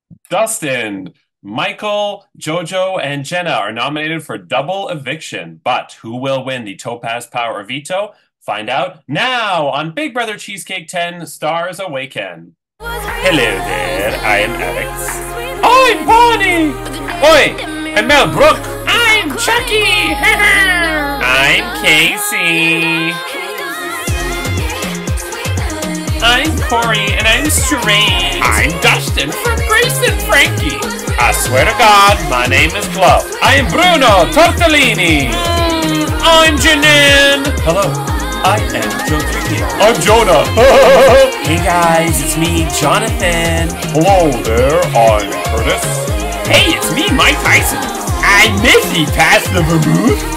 Dustin, Michael, Jojo, and Jenna are nominated for double eviction. But who will win the Topaz Power Veto? Find out now on Big Brother Cheesecake 10 Stars Awaken. Hello there, I am Alex. I'm Bonnie! Oi, I'm Mel Brooke. I'm Chucky! I'm Casey. I'm Corey, and I'm strange. I'm Dustin from Grace and Frankie. I swear to God, my name is Glove. I am Bruno Tortellini. I'm Janine. Hello, I am Joe Tricchio. I'm Jonah. Hey guys, it's me, Jonathan. Hello there, I'm Curtis. Hey, it's me, Mike Tyson. I'm Missy past the vermouth.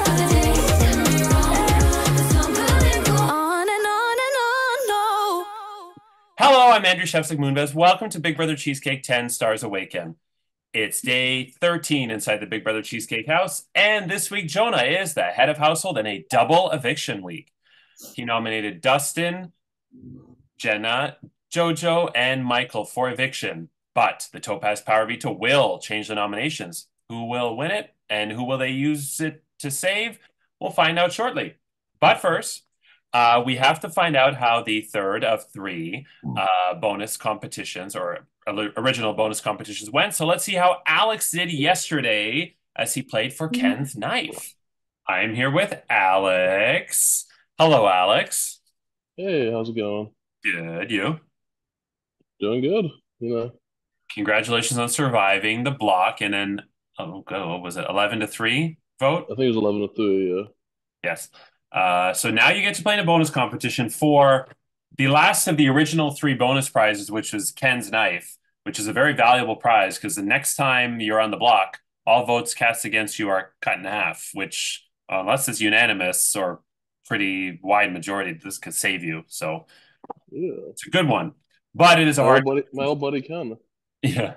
Hello, I'm Andrew Shevsik Moonves. Welcome to Big Brother Cheesecake 10 Stars Awaken. It's day 13 inside the Big Brother Cheesecake house, and this week Jonah is the head of household in a double eviction week. He nominated Dustin, Jenna, Jojo, and Michael for eviction, but the Topaz Power Veto will change the nominations. Who will win it, and who will they use it to save? We'll find out shortly. But first, we have to find out how the third of three bonus competitions or original bonus competitions went. So let's see how Alex did yesterday as he played for Ken's knife. I'm here with Alex. Hello, Alex. Hey, how's it going? Good. You? Doing good. Congratulations on surviving the block and then, oh, God, what was it? 11 to 3 vote? I think it was 11 to 3, yeah. Yes. So now you get to play in a bonus competition for the last of the original three bonus prizes, which was Ken's knife, which is a very valuable prize because the next time you're on the block, all votes cast against you are cut in half, which, unless it's unanimous or pretty wide majority, this could save you. So Yeah. it's a good one, but it is a My old buddy Ken. yeah.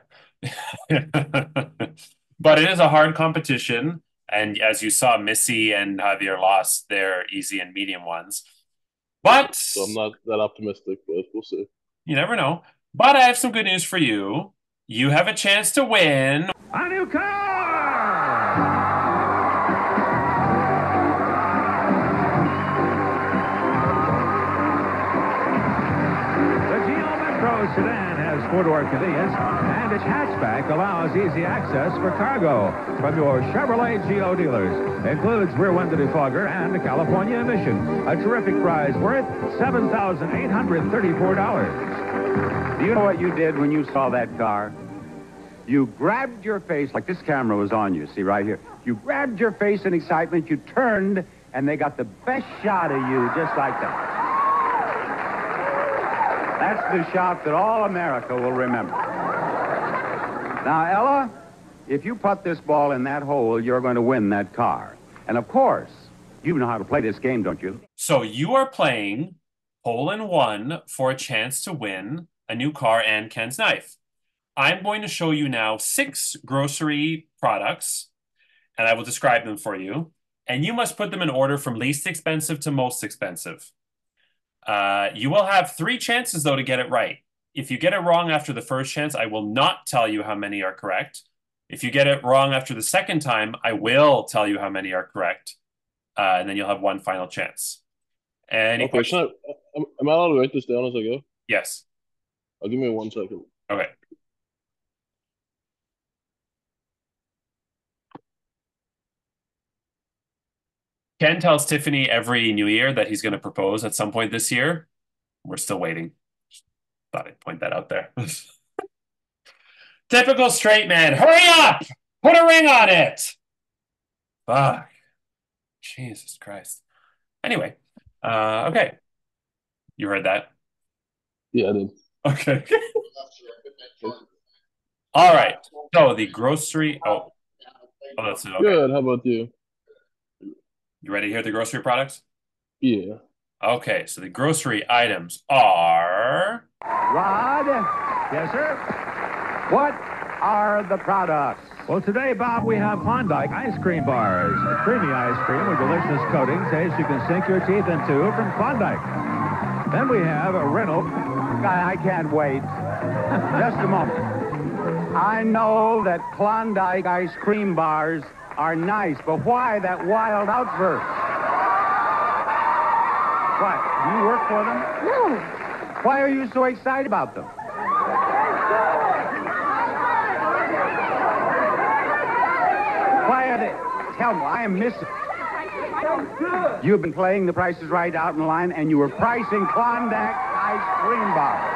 But it is a hard competition. And as you saw, Missy and Javier lost their easy and medium ones. But So I'm not that optimistic, but we'll see. you never know. But I have some good news for you. You have a chance to win a new car! Sedan has four-door convenience, and its hatchback allows easy access for cargo from your Chevrolet Geo dealers. Includes rear window defogger and a California emission. A terrific prize worth $7,834. Do you know what you did when you saw that car? You grabbed your face, like this camera was on you, see right here. You grabbed your face in excitement, you turned, and they got the best shot of you just like that. That's the shot that all America will remember. Now, Ella, if you put this ball in that hole, you're going to win that car. And of course, you know how to play this game, don't you? So you are playing hole in one for a chance to win a new car and Ken's knife. I'm going to show you now 6 grocery products, and I will describe them for you. And you must put them in order from least expensive to most expensive. You will have 3 chances, though, to get it right. If you get it wrong after the first chance, I will not tell you how many are correct. If you get it wrong after the second time, I will tell you how many are correct. And then you'll have one final chance. Any questions? Am I allowed to write this down as I go? Yes. I'll give me 1 second. Okay. Ken tells Tiffany every New Year that he's going to propose at some point this year. We're still waiting. Thought I'd point that out there. Typical straight man. Hurry up! Put a ring on it! Fuck. Jesus Christ. Anyway. Okay. You heard that? Yeah, I did. Okay. All right. So the grocery... Oh, that's it. Okay. Good. How about you? You ready to hear the grocery products? Yeah. Okay, so the grocery items are... Rod? Yes, sir? What are the products? Well, today, Bob, we have Klondike ice cream bars. Creamy ice cream with delicious coating taste you can sink your teeth into from Klondike. Then we have a Reynolds. I can't wait. Just a moment. I know that Klondike ice cream bars are nice, but why that wild outburst? What? Do you work for them? No. Why are you so excited about them? Why are they? Tell me, I am missing. You've been playing The Price is Right out in line, and you were pricing Klondike ice cream bars.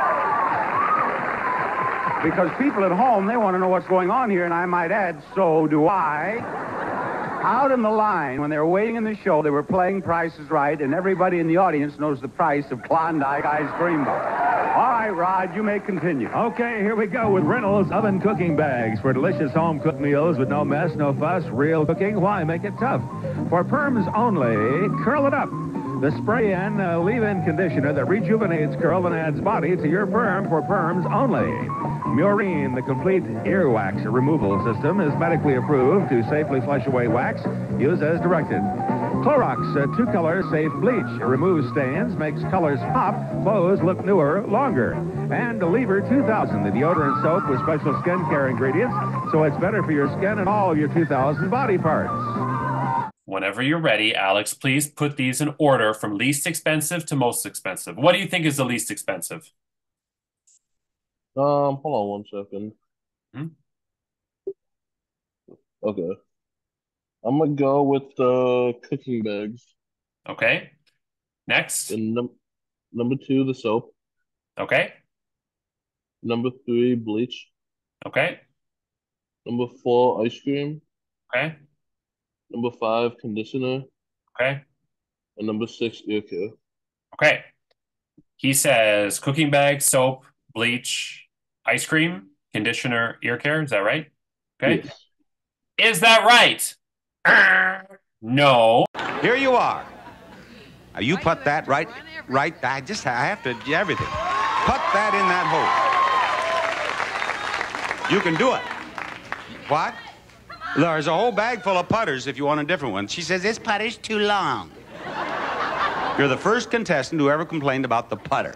Because people at home, they want to know what's going on here, and I might add, so do I. Out in the line, when they were waiting in the show, they were playing Price is Right, and everybody in the audience knows the price of Klondike ice cream bar. All right, Rod, you may continue. Okay, here we go with Reynolds oven cooking bags for delicious home-cooked meals with no mess, no fuss, real cooking. Why make it tough? For perms only, curl it up. The spray-in, leave-in conditioner that rejuvenates curl and adds body to your perm for perms only. Murine, the complete earwax removal system, is medically approved to safely flush away wax. Use as directed. Clorox, two-color safe bleach. Removes stains, makes colors pop, clothes look newer, longer. And Lever 2000, the deodorant soap with special skincare ingredients, so it's better for your skin and all of your 2000 body parts. Whenever you're ready, Alex, please put these in order from least expensive to most expensive. What do you think is the least expensive? Hold on one second. Hmm? Okay. I'm gonna go with the cooking bags. Okay. Next. And number 2, the soap. Okay. Number 3, bleach. Okay. Number 4, ice cream. Okay. Number 5, conditioner. Okay. And number 6, ear care. Okay. He says cooking bag, soap, bleach, ice cream, conditioner, ear care. Is that right? Okay. Yes. Is that right? No. Here you are. Now you put that right. I have to do everything. Put that in that hole. You can do it. What? There's a whole bag full of putters if you want a different one. She says, this putter's too long. You're the first contestant who ever complained about the putter.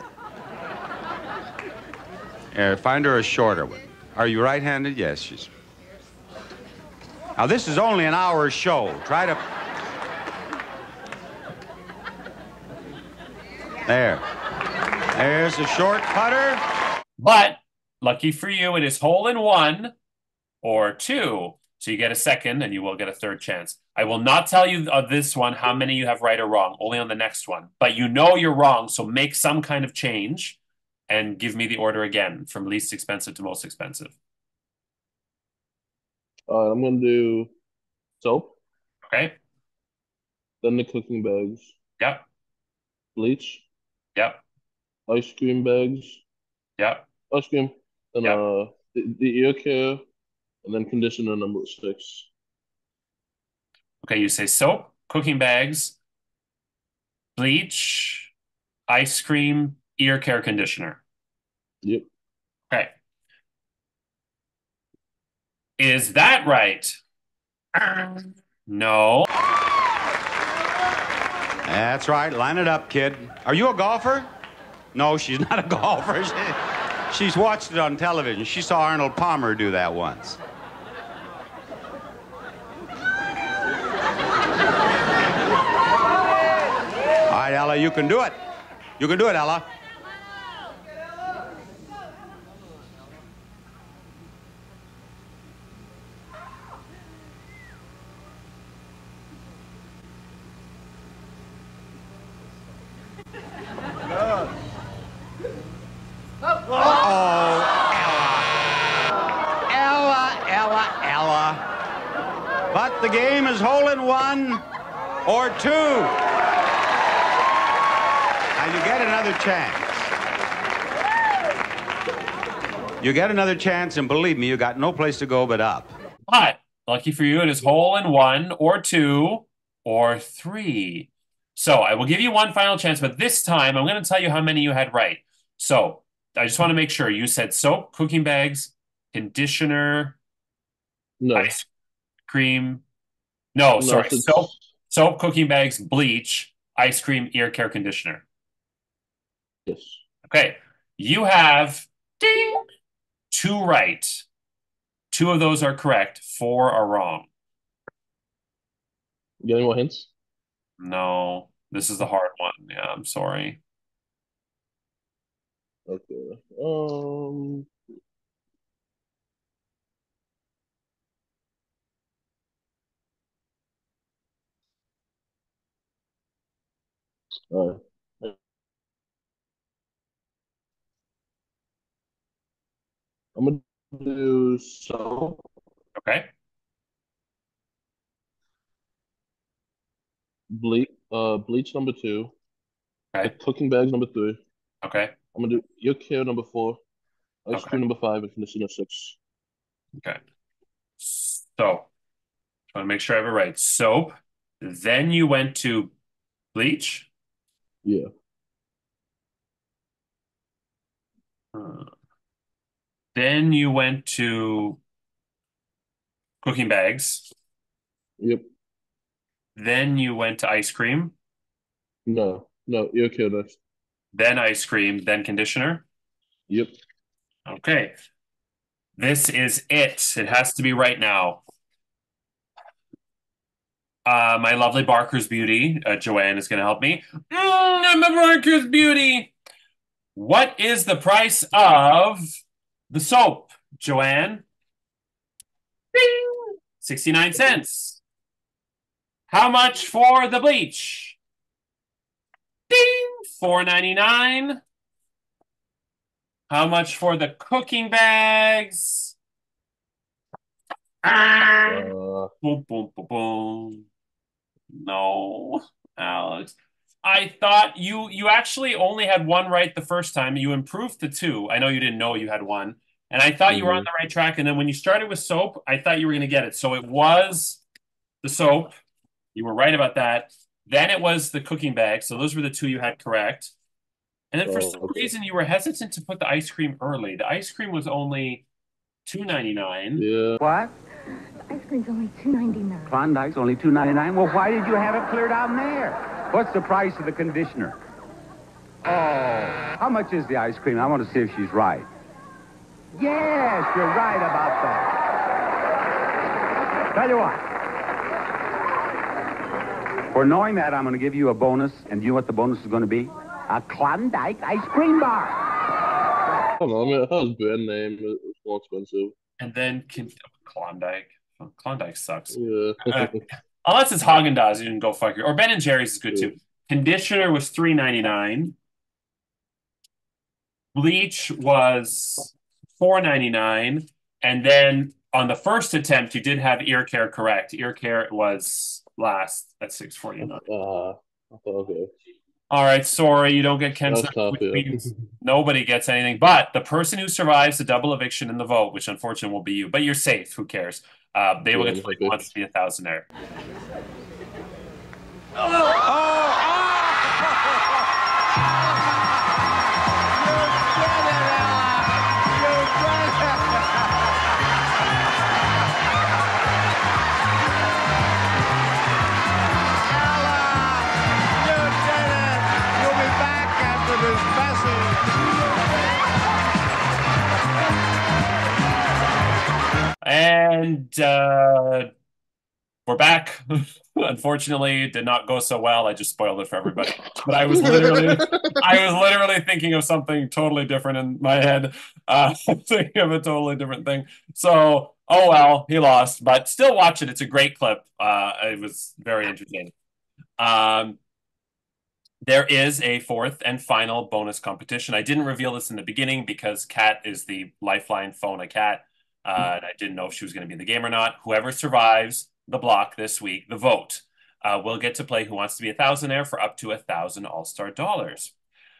Find her a shorter one. Are you right-handed? Yes, she's... Now, this is only an hour show. Try to... There. There's a short putter. But lucky for you, it is hole in one or two. So you get a second and you will get a third chance. I will not tell you of this one how many you have right or wrong, only on the next one. But you know you're wrong, so make some kind of change and give me the order again from least expensive to most expensive. I'm gonna do soap, Okay? then the cooking bags, Yep. bleach, Yep. ice cream bags, Yep. ice cream, then Yep. the ear care, and then conditioner number 6. Okay, you say soap, cooking bags, bleach, ice cream, ear care conditioner. Yep. Okay. Is that right? No. That's right. Line it up, kid. Are you a golfer? No, she's not a golfer. She's watched it on television. She saw Arnold Palmer do that once. All right, Ella, you can do it. You can do it, Ella. But the game is hole in one or two. Now you get another chance. You get another chance, and believe me, you got no place to go but up. But lucky for you, it is hole in one or two or three. So I will give you one final chance, but this time I'm going to tell you how many you had right. So I just want to make sure you said soap, cooking bags, conditioner, No. ice cream. No, sorry. it's- Soap, cooking bags, bleach, ice cream, ear care, conditioner. Yes. Okay. You have ding, two right. 2 of those are correct. 4 are wrong. You got any more hints? No, this is the hard one. Yeah, I'm sorry. Okay. All right. I'm gonna do soap, Okay. bleach number 2, the Okay. cooking bags number 3. Okay. I'm gonna do your care number 4, ice Okay. cream number 5, and conditioner 6. Okay. So, I want to make sure I have it right. Soap. Then you went to bleach. Yeah. Uh, Then you went to cooking bags. Yep. Then you went to ice cream. No. No. Ear care next. Then ice cream. Then conditioner. Yep. Okay. This is it. It has to be right now. My lovely Barker's Beauty, Joanne, is going to help me. I'm a Barker's Beauty. What is the price of the soap, Joanne? Ding! 69 cents. How much for the bleach? Ding! 4.99. How much for the cooking bags? Boom, boom, boom, boom. No, Alex. I thought you actually only had one right the first time. You improved to 2. I know you didn't know you had one. And I thought you were on Mhm. the right track. And then when you started with soap, I thought you were going to get it. So it was the soap. You were right about that. Then it was the cooking bag. So those were the 2 you had correct. And then for Oh, some okay. reason you were hesitant to put the ice cream early. The ice cream was only $2.99. Yeah. What? Ice cream's only $2.99. Klondike's only $2.99. Well, why did you have it cleared out in there? What's the price of the conditioner? Oh, how much is the ice cream? I want to see if she's right. Yes, you're right about that. Tell you what. For knowing that, I'm going to give you a bonus, and you know what the bonus is going to be? A Klondike ice cream bar. I don't know. I mean, I thought his brand name is more expensive. And then Klondike. Oh, Klondike sucks. Yeah. Unless it's Haagen-Dazs, you can go fuck your. Or Ben and Jerry's is good Yeah. too. Conditioner was $3.99. Bleach was $4.99. And then on the first attempt, you did have ear care correct. Ear care was last at $6.49. Okay. All right, sorry, you don't get Ken's That's tough, yeah. Nobody gets anything, but the person who survives the double eviction in the vote, which unfortunately will be you, but you're safe. Who cares? They will Yeah, get I'm to play happy. Wants to be a thousandaire. And we're back. Unfortunately, it did not go so well. I just spoiled it for everybody. But I was literally thinking of something totally different in my head. Thinking of a totally different thing. So, oh well, he lost. But still watch it. It's a great clip. It was very entertaining. Um, there is a 4th and final bonus competition. I didn't reveal this in the beginning because Kat is the lifeline phone of Kat. And I didn't know if she was going to be in the game or not. Whoever survives the block this week, the vote, will get to play Who Wants to Be a Thousandaire for up to 1,000 All-Star dollars.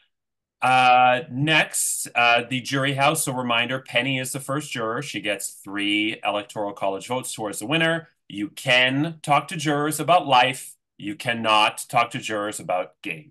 Next, the jury house. So reminder, Penny is the first juror. She gets 3 Electoral College votes towards the winner. You can talk to jurors about life. You cannot talk to jurors about game.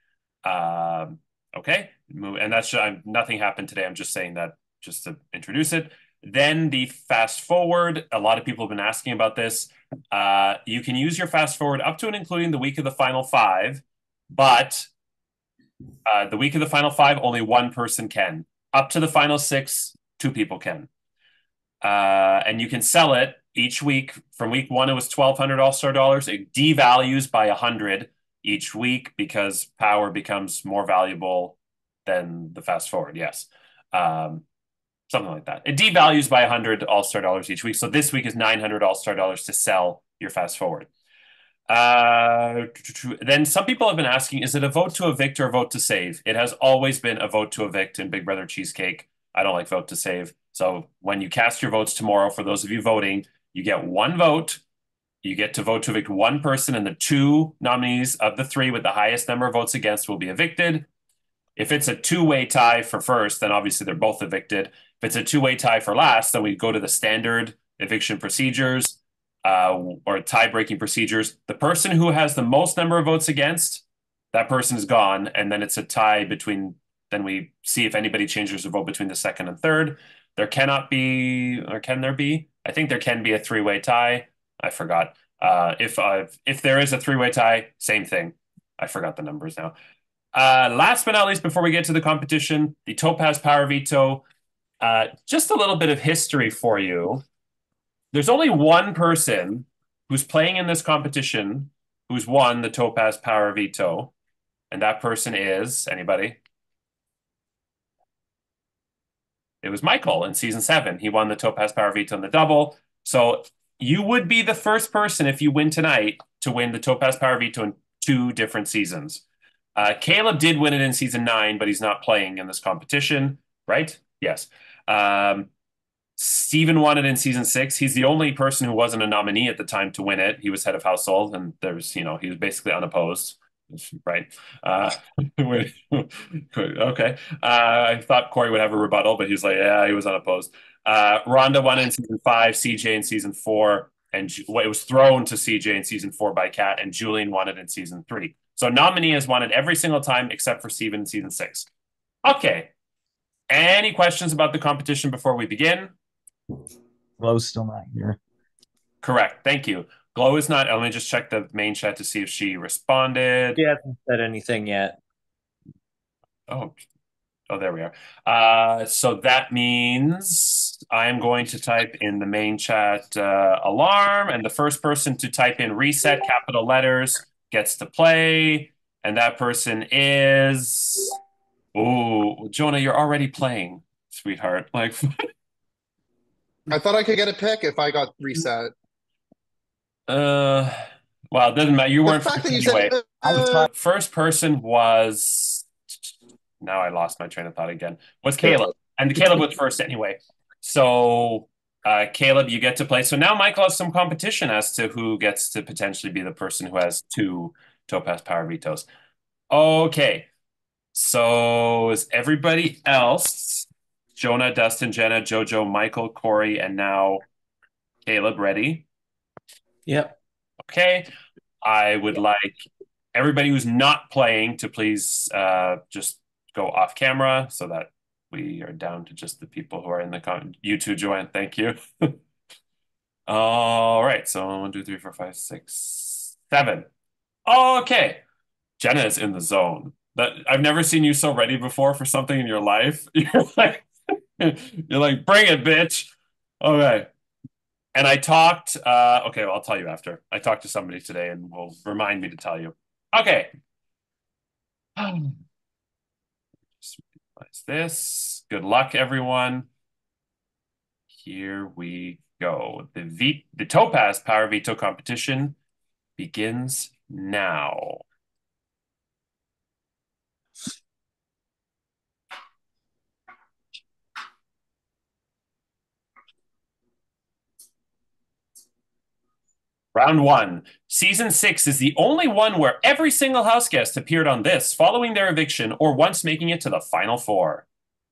Okay, and that's nothing happened today. I'm just saying that just to introduce it. Then the fast forward. A lot of people have been asking about this. You can use your fast forward up to and including the week of the final 5, but the week of the final 5, only one person can. Up to the final 6, 2 people can. And you can sell it each week. From week one, it was 1,200 All-Star dollars. It devalues by 100 each week because power becomes more valuable than the fast forward. Yes. Something like that. It devalues by 100 All-Star dollars each week. So this week is 900 All-Star dollars to sell your fast forward. Then some people have been asking, is it a vote to evict or a vote to save? It has always been a vote to evict in Big Brother Cheesecake. I don't like vote to save. So when you cast your votes tomorrow, for those of you voting, you get one vote. You get to vote to evict one person, and the two nominees of the three with the highest number of votes against will be evicted. If it's a two-way tie for first, then obviously they're both evicted. If it's a two-way tie for last, then we go to the standard eviction procedures or tie-breaking procedures. The person who has the most number of votes against, that person is gone, and then it's a tie between. Then we see if anybody changes their vote between the second and third. There cannot be, or can there be? I think there can be a three-way tie. I forgot. If there is a three-way tie, same thing. I forgot the numbers now. Last but not least, before we get to the competition, the Topaz Power Veto. Just a little bit of history for you. There's only one person who's playing in this competition who's won the Topaz Power Veto, and that person is anybody? It was Michael in season 7. He won the Topaz Power Veto in the double. So you would be the first person, if you win tonight, to win the Topaz Power Veto in 2 different seasons. Caleb did win it in season 9, but he's not playing in this competition, right? Yes. Steven won it in season 6. He's the only person who wasn't a nominee at the time to win it. He was head of household, and he was basically unopposed, right? Okay. I thought Corey would have a rebuttal, but he was like, yeah, he was unopposed. Rhonda won in season 5, CJ in season 4, and it was thrown to CJ in season 4 by Kat, and Julian won it in season 3. So nominee has won it every single time except for Steven in season 6. Okay. Any questions about the competition before we begin? Glow's still not here. Correct. Thank you. Glow is not. Let me just check the main chat to see if she responded. She hasn't said anything yet. Oh, there we are. So that means I am going to type in the main chat alarm, and the first person to type in reset capital letters gets to play, and that person is. Oh, Jonah, you're already playing, sweetheart. Like, I thought I could get a pick if I got reset. well, it doesn't matter. You The weren't fact first that you anyway. said First person was. Now I lost my train of thought again. Was Caleb, and Caleb was first anyway. So, Caleb, you get to play. So now Michael has some competition as to who gets to potentially be the person who has 2 Topaz Power Vetoes. Okay. So is everybody else, Jonah, Dustin, Jenna, Jojo, Michael, Corey, and now Caleb, ready? Yep. Okay. I would like everybody who's not playing to please just go off camera so that we are down to just the people who are in the you too, Joanne. Thank you. All right. So 1, 2, 3, 4, 5, 6, 7. Okay. Jenna is in the zone. I've never seen you so ready before for something in your life. You're like, bring it, bitch. Okay. And I talked, okay, well, I'll tell you after. I talked to somebody today and will remind me to tell you. Okay. Just minimize this. Good luck, everyone. Here we go. The Topaz Power Veto competition begins now. Round 1. Season 6 is the only one where every single house guest appeared on this following their eviction or once making it to the final 4.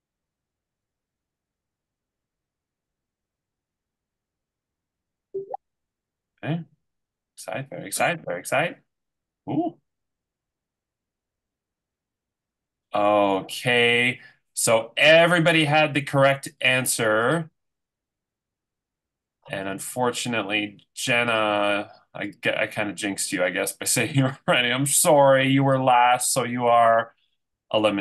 Okay. Excited, very excited, very excited. Ooh. Okay. So everybody had the correct answer. And unfortunately, Jenna, I kind of jinxed you, I guess, by saying you were ready. I'm sorry, you were last, so you are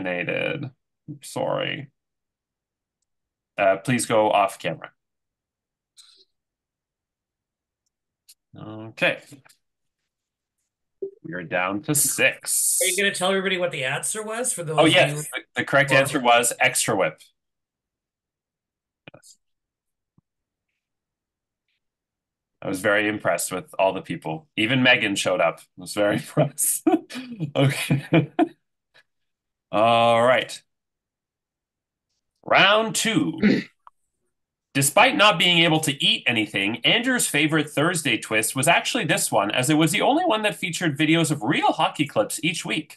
eliminated. I'm sorry. Please go off camera. Okay. We are down to 6. Are you going to tell everybody what the answer was for those? Oh, yes. The correct answer was extra whip. Yes. I was very impressed with all the people. Even Megan showed up. I was very impressed. Okay. All right. Round 2. Despite not being able to eat anything, Andrew's favorite Thursday twist was actually this one, as it was the only one that featured videos of real hockey clips each week.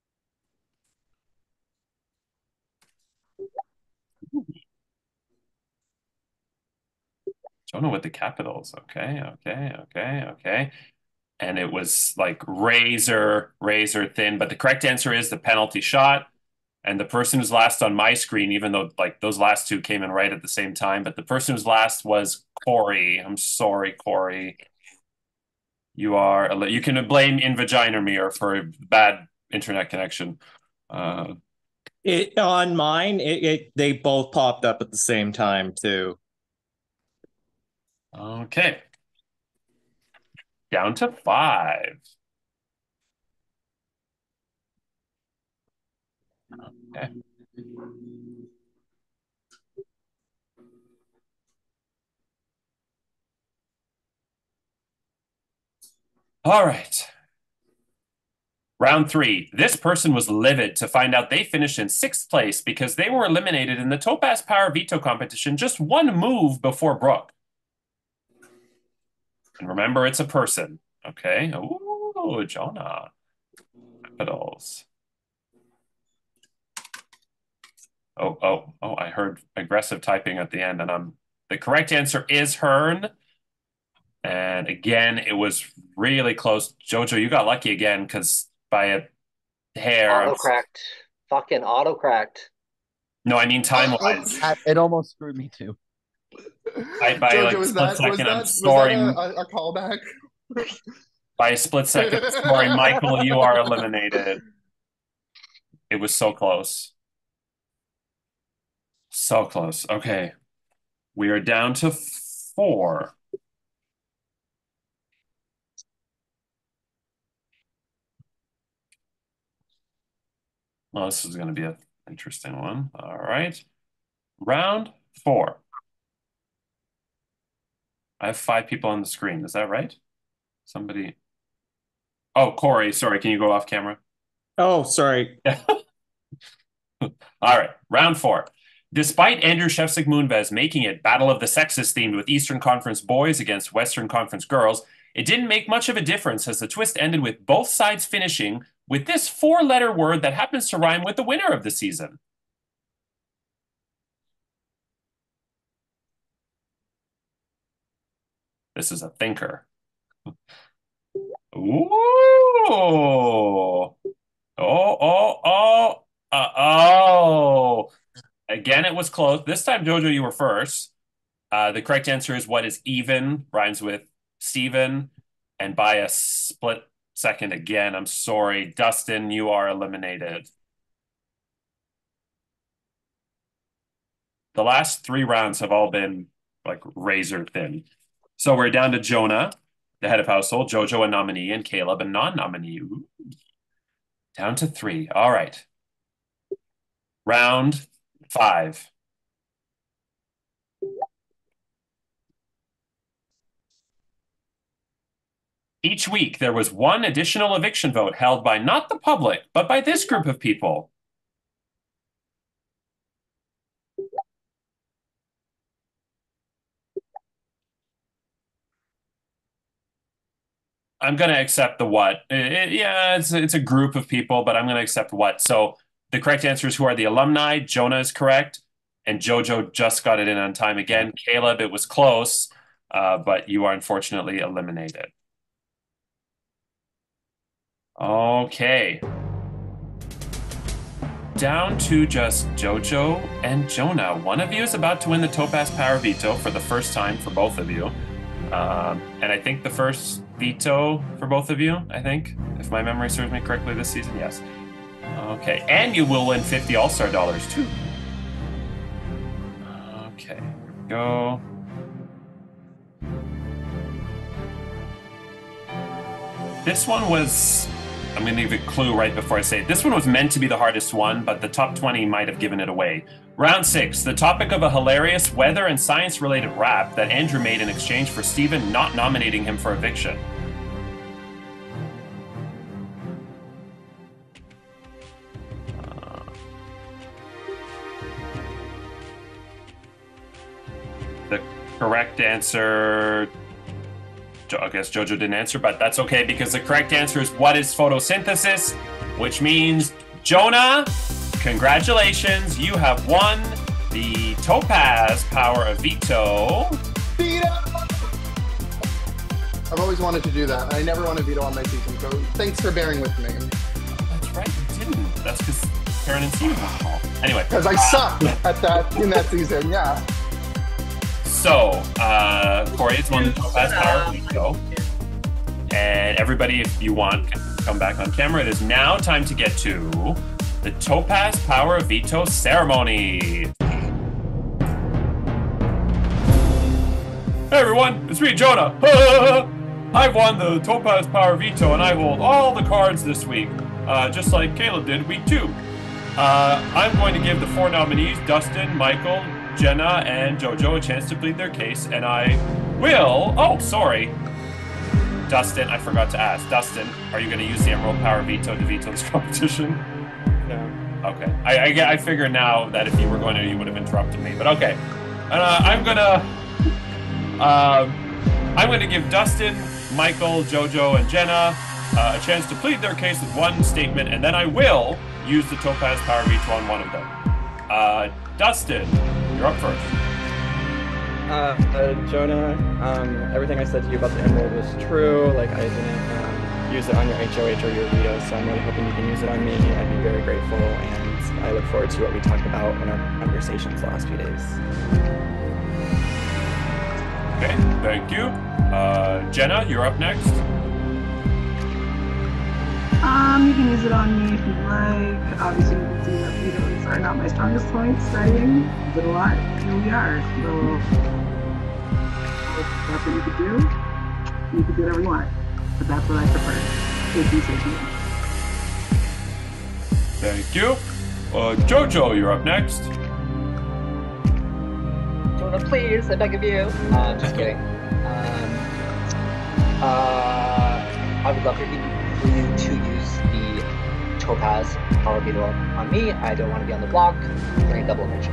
Jonah with the capitals. Okay. And it was like razor thin, but the correct answer is the penalty shot. And the person who's last on my screen, even though like those last two came in right at the same time, but the person who's last was Corey. I'm sorry, Corey. You can blame Invaginermere for a bad internet connection. On mine, they both popped up at the same time too. Okay. Down to 5. Okay. All right. Round 3. This person was livid to find out they finished in 6th place because they were eliminated in the Topaz Power Veto competition just one move before Brooke. And remember, it's a person. Okay. Ooh, Jonah. Capitals. Oh, I heard aggressive typing at the end, and the correct answer is Hearn. And again, it was really close. Jojo, you got lucky again because by a hair. Auto-cracked. Fucking auto-cracked. No, I mean time-wise. It almost screwed me too. By Jojo, like was split that, second, I'm was sorry. that a callback? By a split second, sorry, Michael, you are eliminated. It was so close. So close. Okay. We are down to 4. Well, this is going to be an interesting one. All right. Round 4. I have 5 people on the screen. Is that right? Somebody. Oh, Corey, sorry. Can you go off camera? Oh, sorry. All right. Round 4. Despite Andrew Shevsik-Moonves making it Battle of the Sexes themed with Eastern Conference boys against Western Conference girls, it didn't make much of a difference as the twist ended with both sides finishing with this 4-letter word that happens to rhyme with the winner of the season. This is a thinker. Ooh. Oh. Again, it was close. This time, Jojo, you were first. The correct answer is what is even, rhymes with Steven. And by a split second again, I'm sorry. Dustin, you are eliminated. The last 3 rounds have all been like razor thin. So we're down to Jonah, the head of household, Jojo, a nominee, and Caleb, a non-nominee. Ooh. Down to 3. All right. Round 5. Each week, there was one additional eviction vote held by not the public, but by this group of people. I'm going to accept the what. Yeah, it's a group of people, but I'm going to accept what. So the correct answer is who are the alumni. Jonah is correct. And Jojo just got it in on time again. Caleb, it was close, but you are unfortunately eliminated. Okay. Down to just Jojo and Jonah. One of you is about to win the Topaz Power Veto for the first time for both of you. And I think the first veto for both of you, I think, if my memory serves me correctly this season, yes. Okay, and you will win 50 All-Star dollars too. Okay, here we go. This one was, I'm going to give a clue right before I say it. This one was meant to be the hardest one, but the top 20 might have given it away. Round 6, the topic of a hilarious weather and science-related rap that Andrew made in exchange for Steven not nominating him for eviction. The correct answer, I guess Jojo didn't answer, but that's okay because the correct answer is what is photosynthesis, which means Jonah, congratulations, you have won the Topaz Power of Veto. Veto! I've always wanted to do that. I never want to veto on my season, so thanks for bearing with me. That's right, you didn't. That's because Karen and Steven won them all. Anyway. Because I sucked at that in that season, yeah. So, Corey has won the Topaz Power of Veto. And everybody, if you want, can come back on camera. It is now time to get to the Topaz Power of Veto ceremony. Hey everyone, it's me, Jonah. I've won the Topaz Power Veto and I hold all the cards this week, just like Caleb did week 2. I'm going to give the 4 nominees, Dustin, Michael, Jenna, and Jojo, a chance to plead their case, and I will... Oh, sorry. Dustin, I forgot to ask. Dustin, are you going to use the Emerald Power Veto to veto this competition? No. Okay. I figure now that if you were going to, you would have interrupted me, but okay. I'm going to give Dustin, Michael, Jojo, and Jenna a chance to plead their case with one statement, and then I will use the Topaz Power Veto on one of them. Dustin, you're up first. Jonah, everything I said to you about the Emerald was true. Like, I didn't use it on your HOH or your veto, so I'm really hoping you can use it on me. I'd be very grateful, and I look forward to what we talked about in our conversations the last few days. Okay, thank you. Jenna, you're up next. You can use it on me if you'd like. Obviously, you can see that vetoes are not my strongest point. Studying, did a lot. Here we are. So that's what you could do. You could do whatever you want, but that's what I prefer. If you say so. Thank you. Jojo, you're up next. Jonah, please, I beg of you. Just kidding. I would love for you to use the Topaz Power Veto on me. I don't want to be on the block during double eviction.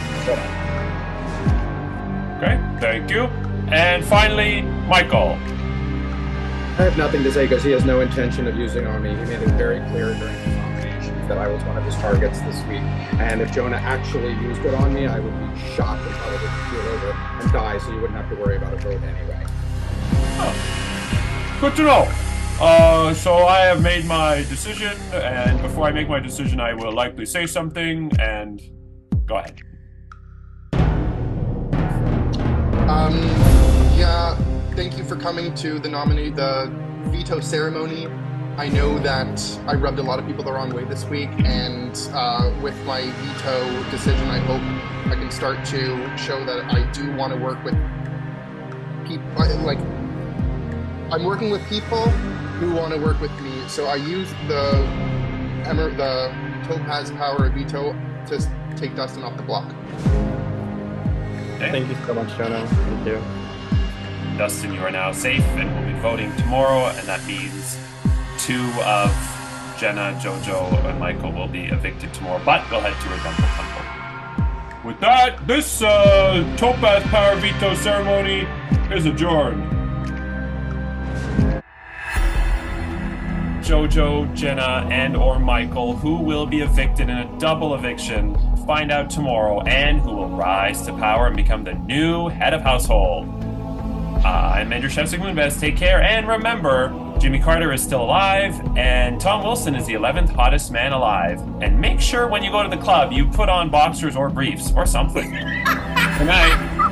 Okay, thank you. And finally, Michael. I have nothing to say because he has no intention of using on me. He made it very clear during his nominations that I was one of his targets this week. And if Jonah actually used it on me, I would be shocked and probably keel over and die, so you wouldn't have to worry about a vote anyway. Oh, good to know. So I have made my decision, and before I make my decision, I will likely say something, and go ahead. Yeah, thank you for coming to the veto ceremony. I know that I rubbed a lot of people the wrong way this week, and with my veto decision, I hope I can start to show that I do want to work with people. I'm working with people who want to work with me, so I used the Topaz Power of Veto to take Dustin off the block. Okay. Thank you so much, Jonah. Thank you. Dustin, you are now safe, and we'll be voting tomorrow, and that means 2 of Jenna, Jojo, and Michael will be evicted tomorrow, but we'll head to a Dumble Tumble. With that, this Topaz Power Veto ceremony is adjourned. Jojo, Jenna, and or Michael, who will be evicted in a double eviction, find out tomorrow, and who will rise to power and become the new head of household. I'm Andrew Shevsik Moonves. Take care, and remember, Jimmy Carter is still alive, and Tom Wilson is the 11th hottest man alive. And make sure when you go to the club, you put on boxers or briefs or something. Good night.